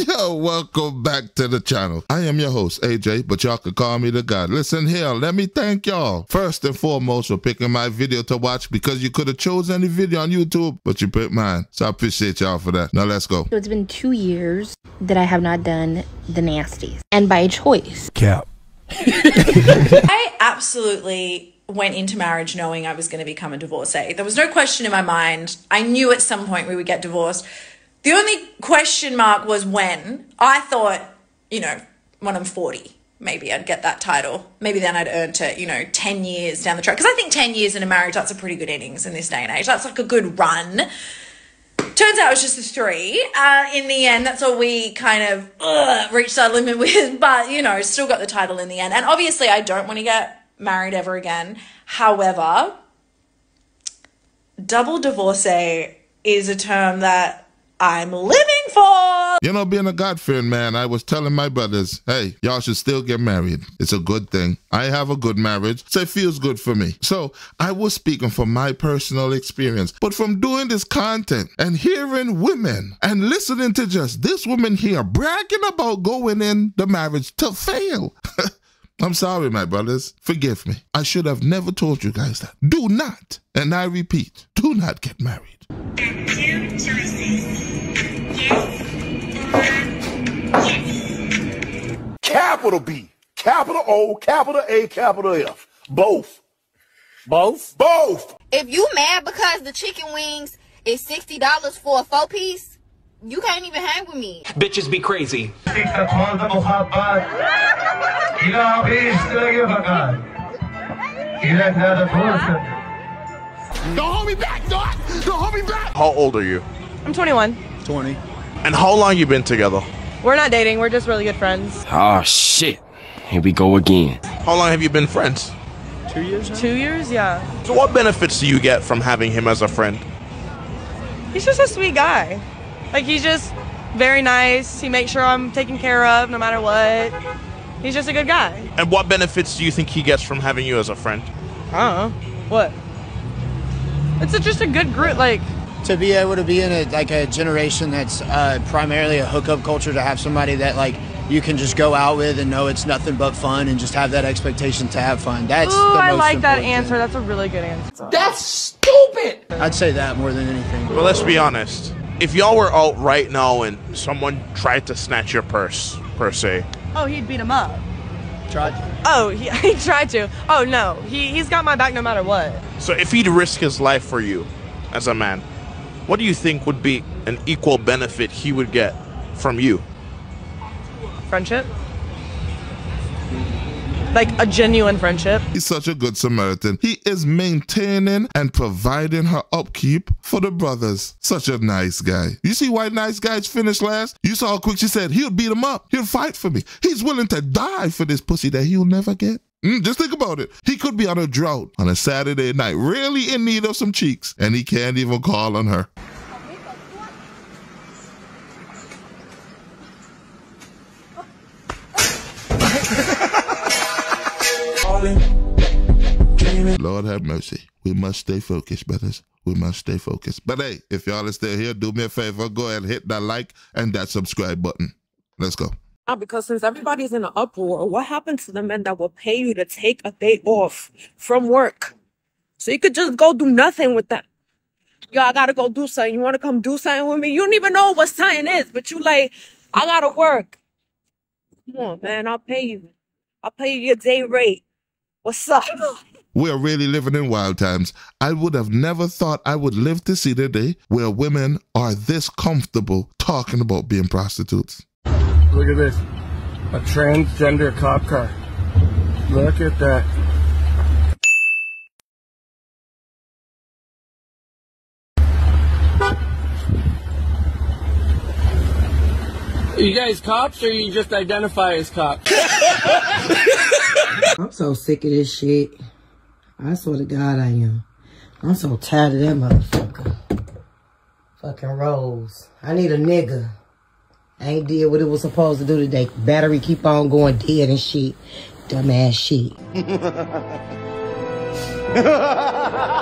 Yo, welcome back to the channel. I am your host, AJ, but y'all can call me the God. Listen here, let me thank y'all first and foremost for picking my video to watch, because you could have chose any video on YouTube, but you picked mine. So I appreciate y'all for that. Now let's go. So it's been 2 years that I have not done the nasties, and by choice. Cap. I absolutely went into marriage knowing I was going to become a divorcee. There was no question in my mind. I knew at some point we would get divorced. The only question mark was when. I thought, you know, when I'm 40, maybe I'd get that title. Maybe then I'd earned it, 10 years down the track. Because I think 10 years in a marriage, that's a pretty good innings in this day and age. That's like a good run. Turns out it was just the 3. In the end, that's all we kind of reached our limit with. But, still got the title in the end. And obviously, I don't want to get married ever again. However, double divorcee is a term that I'm living for. Being a God-fearing man, I was telling my brothers, hey, y'all should still get married. It's a good thing. I have a good marriage, so it feels good for me. So I was speaking from my personal experience, but from doing this content and hearing women and listening to just this woman here bragging about going in the marriage to fail. I'm sorry, my brothers. Forgive me. I should have never told you guys that. Do not, and I repeat, do not get married. And 2 choices. Yes or yes. Capital B, capital O, capital A, capital F. Both. Both? Both. If you mad because the chicken wings is $60 for a 4-piece, you can't even hang with me. Bitches be crazy. Don't hold me back, dog. Don't hold me back. How old are you? I'm 21. 20. And how long you been together? We're not dating. We're just really good friends. Oh, shit. Here we go again. How long have you been friends? 2 years now? 2 years, yeah. So what benefits do you get from having him as a friend? He's just a sweet guy. Like, he's just very nice. He makes sure I'm taken care of no matter what. He's just a good guy. And what benefits do you think he gets from having you as a friend? I don't know. What? It's just a good group, like... To be able to be in a generation that's primarily a hookup culture, to have somebody that you can just go out with and know it's nothing but fun and just have that expectation to have fun. That's the most I like that important answer. thing. That's a really good answer. That's stupid! I'd say that more than anything. Well, let's be honest. If y'all were out right now and someone tried to snatch your purse, per se. Oh, he'd beat him up. Tried to. Oh, he tried to. Oh, no. He's got my back no matter what. So if he'd risk his life for you as a man, what do you think would be an equal benefit he would get from you? Friendship? Like a genuine friendship. He's such a good Samaritan. He is maintaining and providing her upkeep for the brothers. Such a nice guy. You see why nice guys finish last? You saw how quick she said, he'll beat him up. He'll fight for me. He's willing to die for this pussy that he'll never get. Just think about it. He could be on a drought on a Saturday night, really in need of some cheeks, and he can't even call on her. Lord have mercy. We must stay focused, brothers. We must stay focused. But hey, if y'all are still here, do me a favor. Go ahead and hit that like and that subscribe button. Let's go. Because since everybody's in an uproar, what happens to the men that will pay you to take a day off from work? So you could just go do nothing with that. Yo, I gotta go do something. You wanna come do something with me? You don't even know what something is, but you like, I gotta work. Come on, man, I'll pay you. I'll pay you your day rate. What's up? We're really living in wild times. I would have never thought I would live to see the day where women are this comfortable talking about being prostitutes. Look at this. A transgender cop car. Look at that. Are you guys cops or you just identify as cops? I'm so sick of this shit. I swear to God I am. I'm so tired of that motherfucker. Fucking Rose. I need a nigga. I ain't did what it was supposed to do today. Battery keep on going dead and shit. Dumbass shit.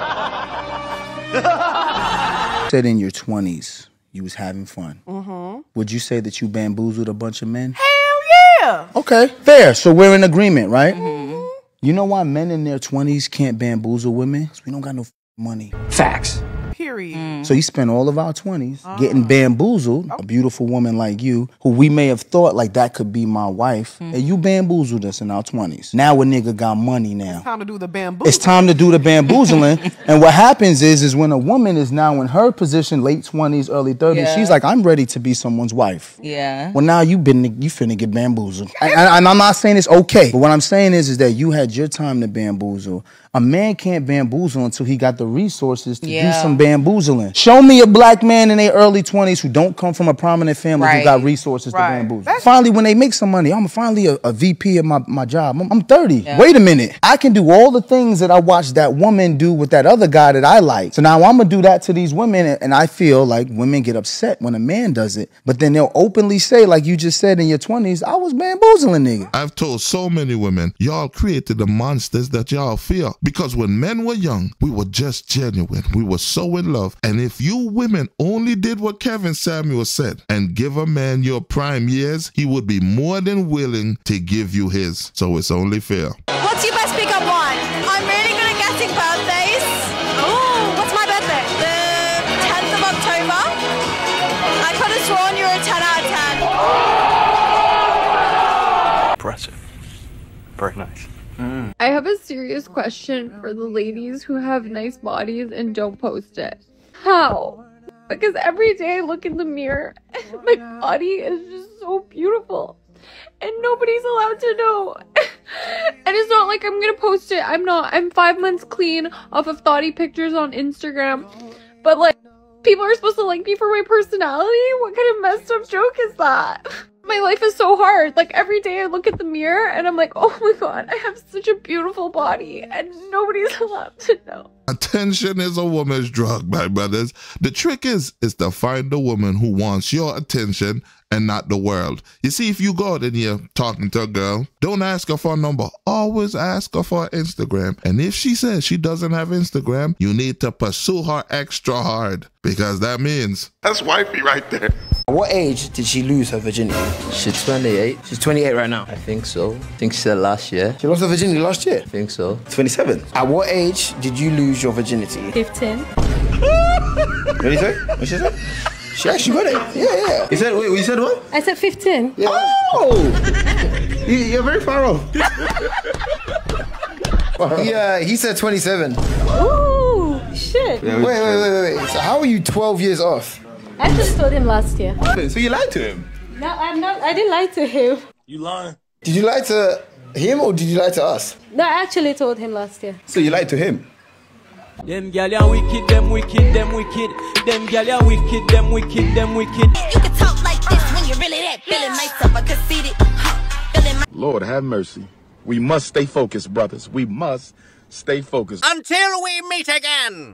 Said in your 20s, you was having fun. Mm-hmm. would you say that you bamboozled a bunch of men? Hell yeah. Okay, fair. So we're in agreement, right? You know why men in their 20s can't bamboozle women? Because we don't got no money. Facts. Period. So you spend all of our 20s getting bamboozled, a beautiful woman like you, who we may have thought like that could be my wife, and you bamboozled us in our 20s. Now a nigga got money now. It's time to do the bamboozling. It's time to do the bamboozling. And what happens is when a woman is now in her position, late 20s, early 30s, she's like, I'm ready to be someone's wife. Yeah. Well, now you finna get bamboozled. And I'm not saying it's okay, but what I'm saying is that you had your time to bamboozle. A man can't bamboozle until he got the resources to do some bamboozling. Show me a black man in their early 20s who don't come from a prominent family who got resources to bamboozle. Finally, when they make some money, I'm finally a VP of my job. I'm 30. Wait a minute. I can do all the things that I watched that woman do with that other guy that I like. So now I'm going to do that to these women, and I feel like women get upset when a man does it. But then they'll openly say, like you just said in your 20s, I was bamboozling nigga. I've told so many women, y'all created the monsters that y'all fear. Because when men were young, we were just genuine. We were so in love. And if you women only did what Kevin Samuel said and give a man your prime years, he would be more than willing to give you his. So it's only fair. What's your best pickup line? I'm really good at guessing birthdays. Oh, what's my birthday? The 10th of October. I could have sworn you were a 10 out of 10. Impressive. Very nice. I have a serious question for the ladies who have nice bodies and don't post it. How? Because every day I look in the mirror and my body is just so beautiful and nobody's allowed to know. And it's not like I'm gonna post it. I'm 5 months clean off of thoughty pictures on Instagram. But like, people are supposed to like me for my personality? What kind of messed up joke is that? My life is so hard. Like every day I look at the mirror and I'm like, oh my God, I have such a beautiful body and nobody's allowed to know. Attention is a woman's drug, my brothers. The trick is to find a woman who wants your attention and not the world. You see, if you go out and you're talking to a girl, don't ask her for a number. Always ask her for Instagram. And if she says she doesn't have Instagram, you need to pursue her extra hard, because that means that's wifey right there. At what age did she lose her virginity? She's 28. She's 28 right now. I think so. I think she said last year. She lost her virginity last year? I think so. 27. At what age did you lose your virginity? 15. What did you say? What did she say? She actually got it. Yeah. You said, wait, you said what? I said 15. Yeah. Oh! You're very far off. Yeah, he said 27. Ooh, shit. Yeah, wait. So how are you 12 years off? I just told him last year. So you lied to him? No, I didn't lie to him. You lying? Did you lie to him or did you lie to us? No, I actually told him last year. So you lied to him? Them gal are wicked, them wicked, them wicked. Them gal are wicked, them wicked, them wicked. You can talk like this when you're really that feeling myself, I conceited. Lord have mercy. We must stay focused, brothers. We must stay focused. Until we meet again.